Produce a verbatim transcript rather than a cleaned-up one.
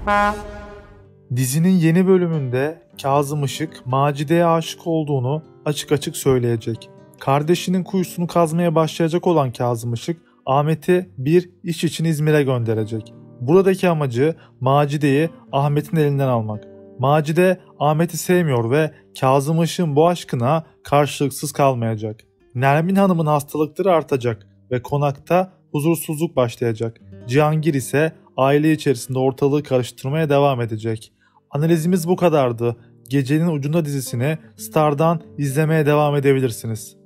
Dizinin yeni bölümünde Kazım Işık Macide'ye aşık olduğunu açık açık söyleyecek. Kardeşinin kuyusunu kazmaya başlayacak olan Kazım Işık, Ahmet'i bir iş için İzmir'e gönderecek. Buradaki amacı Macide'yi Ahmet'in elinden almak. Macide Ahmet'i sevmiyor ve Kazım Işık'ın bu aşkına karşılıksız kalmayacak. Nermin Hanım'ın hastalıkları artacak ve konakta huzursuzluk başlayacak. Cihangir ise aile içerisinde ortalığı karıştırmaya devam edecek. Analizimiz bu kadardı. Gecenin Ucunda dizisini Star'dan izlemeye devam edebilirsiniz.